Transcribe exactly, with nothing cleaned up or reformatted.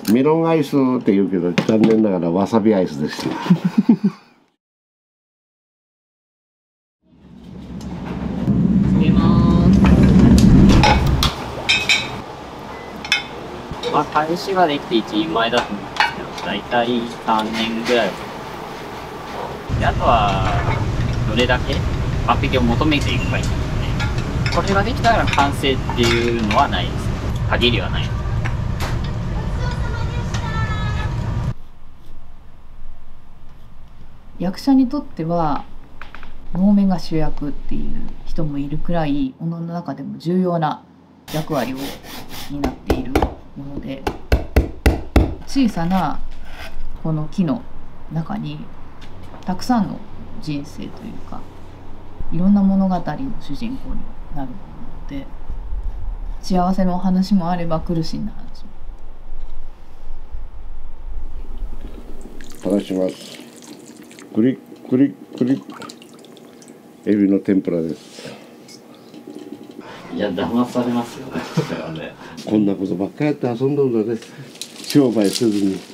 メロンアイスって言うけど残念ながらわさびアイスでした。 まあ、開始ができて一人前だと思うんですけど、だいたいさんねんぐらい。で、あとは、どれだけ完璧を求めていくかになるので、これができたら完成っていうのはないです。限りはない。 役者にとっては、能面が主役っていう人もいるくらい、お能の中でも重要な役割を担っているもので、小さなこの木の中にたくさんの人生というかいろんな物語の主人公になるもので、幸せのお話もあれば苦しんだ話剥がします。クリックリックリッエビの天ぷらです。 いや、騙されますよね。 こんなことばっかりやって遊んどるので、商売せずに。